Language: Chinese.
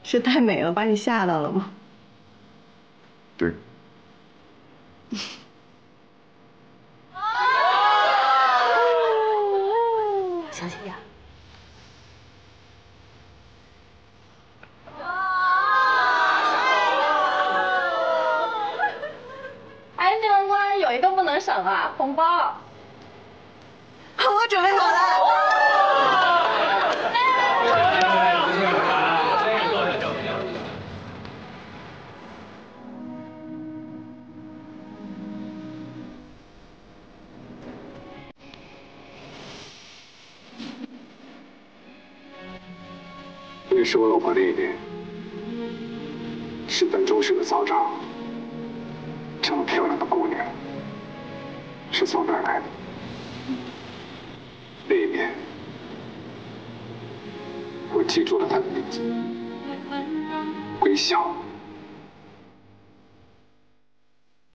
是太美了，把你吓到了吗？ 对。 小心点。哎，你们果然有一个不能省啊，红包。我准备好了。 这是我老婆丽丽，是本中学的校长。这么漂亮的姑娘，是从哪儿来的？丽丽，我记住了她的名字，微笑。